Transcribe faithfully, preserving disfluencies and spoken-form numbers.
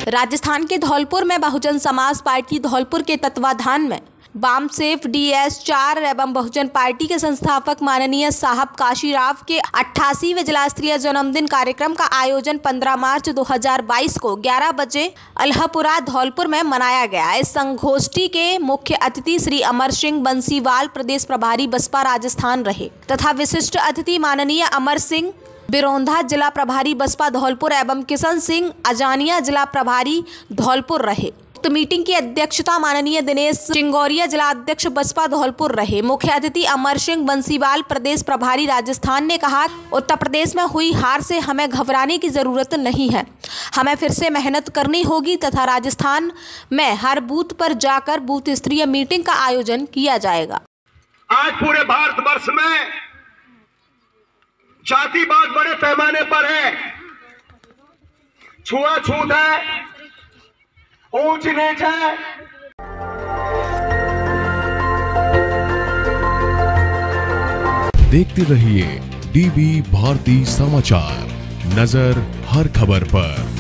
राजस्थान के धौलपुर में बहुजन समाज पार्टी धौलपुर के तत्वाधान में वामसेफ डी एस चार एवं बहुजन पार्टी के संस्थापक माननीय साहब काशीराव के अट्ठासीवें जिला स्तरीय जन्मदिन कार्यक्रम का आयोजन पंद्रह मार्च दो हज़ार बाईस को ग्यारह बजे अल्हपुरा धौलपुर में मनाया गया। इस संगोष्ठी के मुख्य अतिथि श्री अमर सिंह बंसीवाल प्रदेश प्रभारी बसपा राजस्थान रहे तथा विशिष्ट अतिथि माननीय अमर सिंह बिरोंधा जिला प्रभारी बसपा धौलपुर एवं किशन सिंह अजानिया जिला प्रभारी धौलपुर रहे। तो मीटिंग की अध्यक्षता माननीय दिनेश चिंगोरिया जिला अध्यक्ष बसपा धौलपुर रहे। मुख्य अतिथि अमर सिंह बंसीवाल प्रदेश प्रभारी राजस्थान ने कहा, उत्तर प्रदेश में हुई हार से हमें घबराने की जरूरत नहीं है, हमें फिर से मेहनत करनी होगी तथा राजस्थान में हर बूथ पर जाकर बूथ स्तरीय मीटिंग का आयोजन किया जाएगा। आज पूरे भारतवर्ष में जातिवाद बड़े पैमाने पर है, छुआछूत है, ऊंच नीच है। देखते रहिए डीबी भारती समाचार, नजर हर खबर पर।